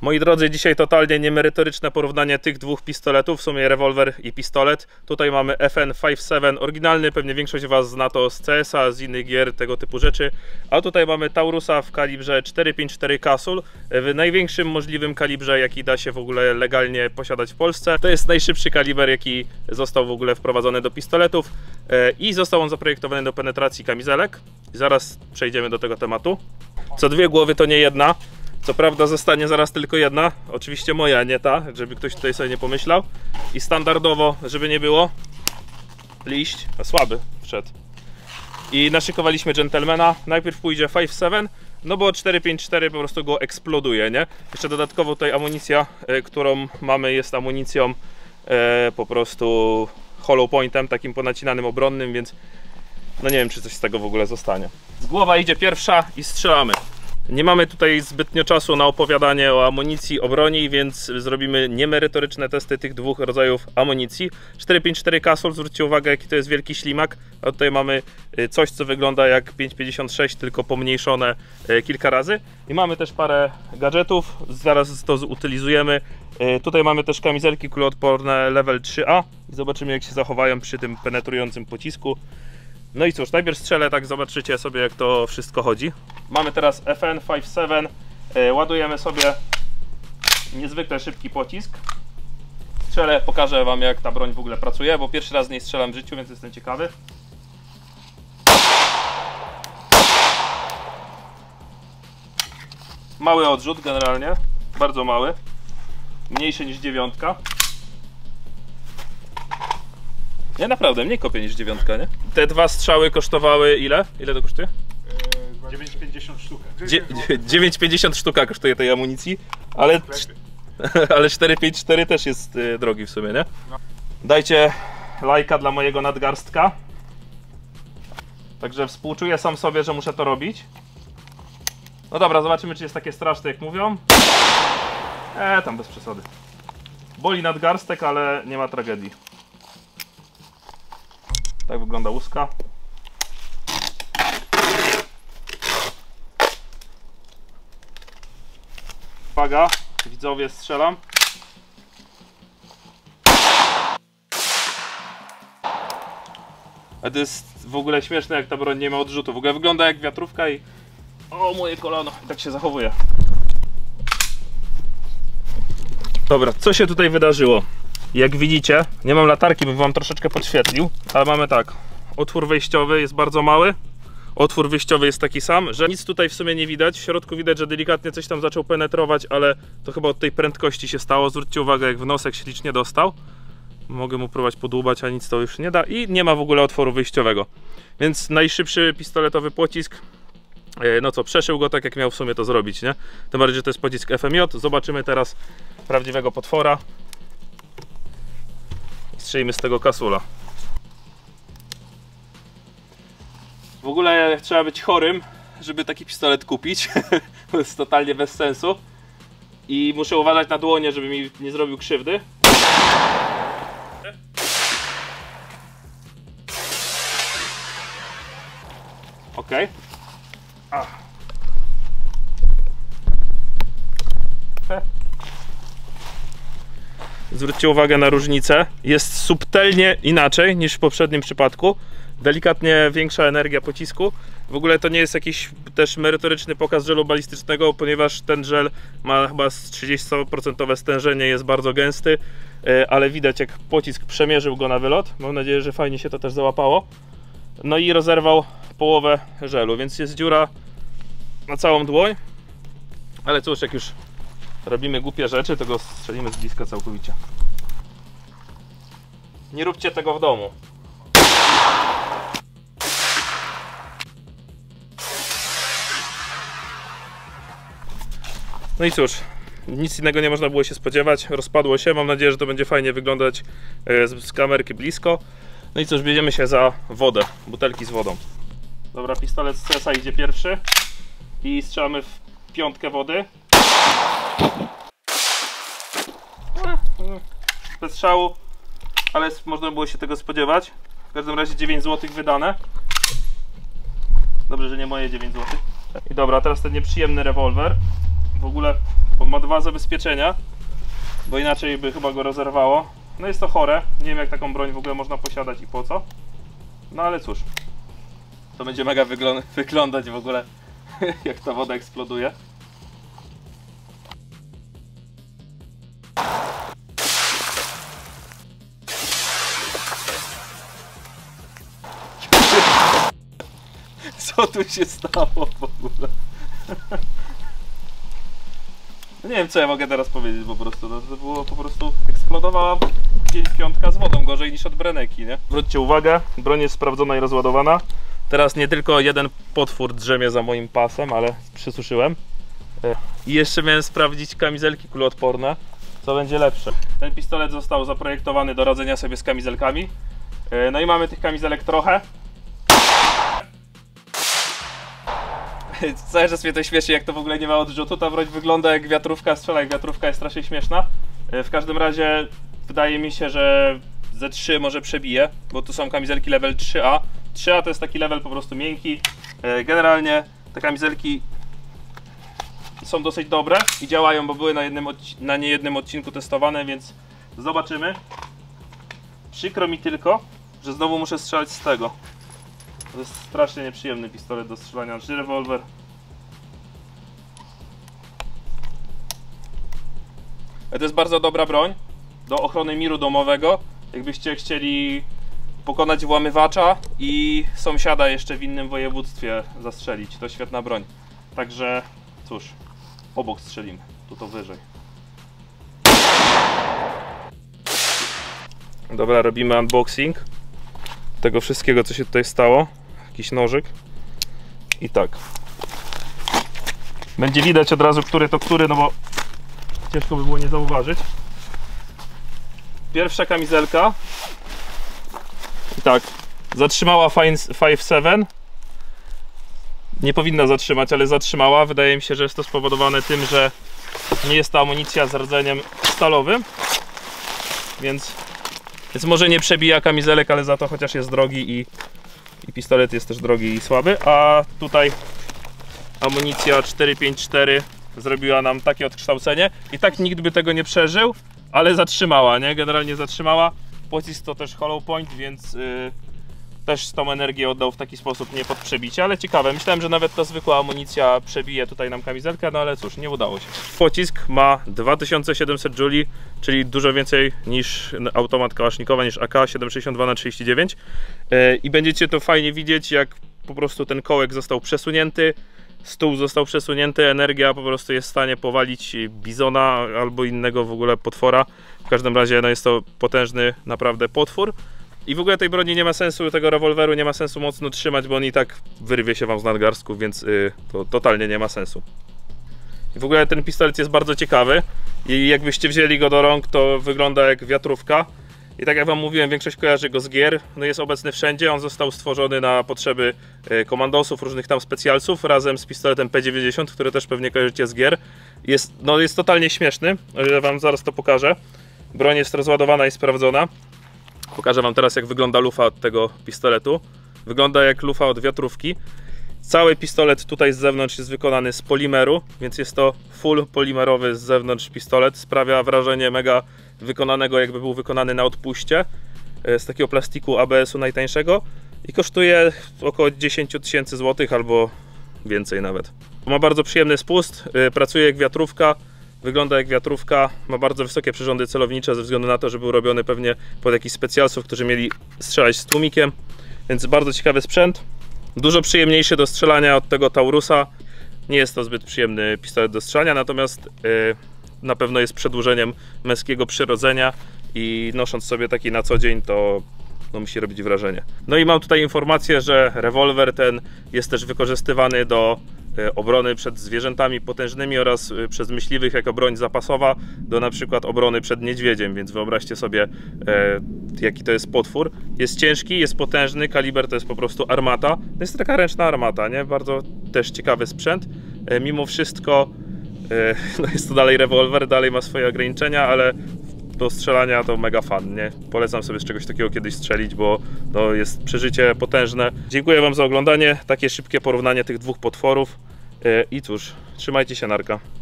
Moi drodzy, dzisiaj totalnie niemerytoryczne porównanie tych dwóch pistoletów, w sumie rewolwer i pistolet. Tutaj mamy FN57 oryginalny, pewnie większość z Was zna to z CS-a, z innych gier, tego typu rzeczy. A tutaj mamy Taurusa w kalibrze 4.54 Casull, w największym możliwym kalibrze, jaki da się w ogóle legalnie posiadać w Polsce. To jest najszybszy kaliber, jaki został w ogóle wprowadzony do pistoletów i został on zaprojektowany do penetracji kamizelek. Zaraz przejdziemy do tego tematu. Co dwie głowy to nie jedna. Co prawda zostanie zaraz tylko jedna, oczywiście moja, nie ta, żeby ktoś tutaj sobie nie pomyślał. I standardowo, żeby nie było, liść, a słaby wszedł. I naszykowaliśmy gentlemana, najpierw pójdzie 5.7, no bo 4.54 po prostu go eksploduje, nie? Jeszcze dodatkowo tutaj amunicja, którą mamy, jest amunicją po prostu hollow pointem, takim ponacinanym obronnym, więc no nie wiem, czy coś z tego w ogóle zostanie. Z głowa idzie pierwsza i strzelamy. Nie mamy tutaj zbytnio czasu na opowiadanie o amunicji, o broni, więc zrobimy niemerytoryczne testy tych dwóch rodzajów amunicji. 4.54 Casull, zwróćcie uwagę, jaki to jest wielki ślimak. A tutaj mamy coś, co wygląda jak 5.56, tylko pomniejszone kilka razy. I mamy też parę gadżetów, zaraz to zutylizujemy. Tutaj mamy też kamizelki kuloodporne level 3A. Zobaczymy, jak się zachowają przy tym penetrującym pocisku. No i cóż, najpierw strzelę, tak zobaczycie sobie, jak to wszystko chodzi. Mamy teraz FN57, ładujemy sobie niezwykle szybki pocisk. Strzelę, pokażę Wam, jak ta broń w ogóle pracuje, bo pierwszy raz z niej strzelam w życiu, więc jestem ciekawy. Mały odrzut generalnie, bardzo mały, mniejszy niż 9. Nie, naprawdę, mniej kopie niż 9, nie? Te dwa strzały kosztowały ile? Ile to kosztuje? 9,50 sztuka. 9,50 sztuka kosztuje tej amunicji, ale 4,54 też jest drogi w sumie, nie? Dajcie lajka dla mojego nadgarstka. Także współczuję sam sobie, że muszę to robić. No dobra, zobaczymy, czy jest takie straszne, jak mówią. Tam bez przesady. Boli nadgarstek, ale nie ma tragedii. Tak wygląda łuska. Uwaga, widzowie, strzelam. A to jest w ogóle śmieszne, jak ta broń nie ma odrzutu. W ogóle wygląda jak wiatrówka i... O, moje kolano! I tak się zachowuje. Dobra, co się tutaj wydarzyło? Jak widzicie, nie mam latarki, bym Wam troszeczkę podświetlił, ale mamy tak, otwór wejściowy jest bardzo mały, otwór wyjściowy jest taki sam, że nic tutaj w sumie nie widać. W środku widać, że delikatnie coś tam zaczął penetrować, ale to chyba od tej prędkości się stało. Zwróćcie uwagę, jak w nosek ślicznie dostał. Mogę mu próbować podłubać, a nic to już nie da. I nie ma w ogóle otworu wyjściowego. Więc najszybszy pistoletowy pocisk, no co, przeszył go tak, jak miał w sumie to zrobić, nie? Tym bardziej, że to jest pocisk FMJ. Zobaczymy teraz prawdziwego potwora. Strzelimy z tego Casulla. W ogóle trzeba być chorym, żeby taki pistolet kupić. To jest totalnie bez sensu. I muszę uważać na dłonie, żeby mi nie zrobił krzywdy. Ok. Zwróćcie uwagę na różnicę. Jest subtelnie inaczej niż w poprzednim przypadku. Delikatnie większa energia pocisku. W ogóle to nie jest jakiś też merytoryczny pokaz żelu balistycznego, ponieważ ten żel ma chyba 30% stężenie, jest bardzo gęsty, ale widać, jak pocisk przemierzył go na wylot. Mam nadzieję, że fajnie się to też załapało. No i rozerwał połowę żelu, więc jest dziura na całą dłoń. Ale cóż, jak już robimy głupie rzeczy, to go strzelimy z bliska całkowicie. Nie róbcie tego w domu. No i cóż, nic innego nie można było się spodziewać. Rozpadło się. Mam nadzieję, że to będzie fajnie wyglądać z kamerki blisko. No i cóż, bierzemy się za wodę, butelki z wodą. Dobra, pistolet z CS-a idzie pierwszy i strzelamy w piątkę wody. Bez strzału, ale można było się tego spodziewać. W każdym razie 9 zł wydane. Dobrze, że nie moje 9 zł. I dobra, teraz ten nieprzyjemny rewolwer. w ogóle on ma 2 zabezpieczenia, bo inaczej by chyba go rozerwało. No jest to chore, nie wiem jak taką broń w ogóle można posiadać i po co. No ale cóż, to będzie mega wyglądać w ogóle jak ta woda eksploduje. Co tu się stało w ogóle? Nie wiem co ja mogę teraz powiedzieć po prostu, no, to było po prostu eksplodowała 5.5 z wodą, gorzej niż od Breneki, nie? Zwróćcie uwagę, broń jest sprawdzona i rozładowana. Teraz nie tylko jeden potwór drzemie za moim pasem, ale przysuszyłem. I jeszcze miałem sprawdzić kamizelki kuloodporne, co będzie lepsze. Ten pistolet został zaprojektowany do radzenia sobie z kamizelkami. No i mamy tych kamizelek trochę. Cały czas mnie to śmieszy, jak to w ogóle nie ma odrzutu. Ta broń wygląda jak wiatrówka, strzela jak wiatrówka, jest strasznie śmieszna. W każdym razie wydaje mi się, że Z3 może przebije, bo tu są kamizelki level 3A. 3A to jest taki level po prostu miękki. Generalnie te kamizelki są dosyć dobre i działają, bo były na niejednym odcinku testowane, więc zobaczymy. Przykro mi tylko, że znowu muszę strzelać z tego. To jest strasznie nieprzyjemny pistolet do strzelania, czy rewolwer. To jest bardzo dobra broń do ochrony miru domowego. Jakbyście chcieli pokonać włamywacza i sąsiada jeszcze w innym województwie zastrzelić, to świetna broń. Także cóż, obok strzelimy, tu to wyżej. Dobra, robimy unboxing tego wszystkiego, co się tutaj stało. Jakiś nożyk. I tak. Będzie widać od razu, który to który, no bo ciężko by było nie zauważyć. Pierwsza kamizelka. I tak. Zatrzymała 5.7. Nie powinna zatrzymać, ale zatrzymała. Wydaje mi się, że jest to spowodowane tym, że nie jest to amunicja z rdzeniem stalowym. Więc może nie przebija kamizelek, ale za to chociaż jest drogi i pistolet jest też drogi i słaby. A tutaj amunicja 4.54 zrobiła nam takie odkształcenie. I tak nikt by tego nie przeżył, ale zatrzymała, nie? Generalnie zatrzymała. Pocisk to też hollow point, więc też tą energię oddał w taki sposób nie pod przebicie, ale ciekawe. Myślałem, że nawet ta zwykła amunicja przebije tutaj nam kamizelkę, no ale cóż, nie udało się. Pocisk ma 2700 Juli, czyli dużo więcej niż automat kałasznikowa, niż AK 7,62×39 i będziecie to fajnie widzieć, jak po prostu ten kołek został przesunięty, stół został przesunięty, energia po prostu jest w stanie powalić bizona albo innego w ogóle potwora. W każdym razie no jest to potężny naprawdę potwór. I w ogóle tej broni nie ma sensu, tego rewolweru nie ma sensu mocno trzymać, bo on i tak wyrwie się wam z nadgarstku, więc to totalnie nie ma sensu. I w ogóle ten pistolet jest bardzo ciekawy i jakbyście wzięli go do rąk, to wygląda jak wiatrówka. I tak jak wam mówiłem, większość kojarzy go z gier, no jest obecny wszędzie, on został stworzony na potrzeby komandosów, różnych tam specjalców, razem z pistoletem P90, który też pewnie kojarzycie z gier. Jest totalnie śmieszny, ale wam zaraz to pokażę. Broń jest rozładowana i sprawdzona. Pokażę wam teraz, jak wygląda lufa od tego pistoletu. Wygląda jak lufa od wiatrówki. Cały pistolet tutaj z zewnątrz jest wykonany z polimeru, więc jest to full polimerowy z zewnątrz pistolet. Sprawia wrażenie mega wykonanego, jakby był wykonany na odpuście. Z takiego plastiku ABS-u najtańszego. I kosztuje około 10 000 złotych albo więcej nawet. Ma bardzo przyjemny spust, pracuje jak wiatrówka. Wygląda jak wiatrówka, ma bardzo wysokie przyrządy celownicze ze względu na to, że był robiony pewnie pod jakichś specjalców, którzy mieli strzelać z tłumikiem, więc bardzo ciekawy sprzęt. Dużo przyjemniejszy do strzelania od tego Taurusa. Nie jest to zbyt przyjemny pistolet do strzelania, natomiast na pewno jest przedłużeniem męskiego przyrodzenia i nosząc sobie taki na co dzień, to musi robić wrażenie. No i mam tutaj informację, że rewolwer ten jest też wykorzystywany do obrony przed zwierzętami potężnymi oraz przez myśliwych jako broń zapasowa do na przykład obrony przed niedźwiedziem, więc wyobraźcie sobie jaki to jest potwór. Jest ciężki, jest potężny, kaliber to jest po prostu armata. To jest taka ręczna armata, nie? Bardzo też ciekawy sprzęt. Mimo wszystko no jest to dalej rewolwer, dalej ma swoje ograniczenia, ale do strzelania to mega fan, nie? Polecam sobie z czegoś takiego kiedyś strzelić, bo to jest przeżycie potężne. Dziękuję wam za oglądanie, takie szybkie porównanie tych dwóch potworów i cóż, trzymajcie się, narka.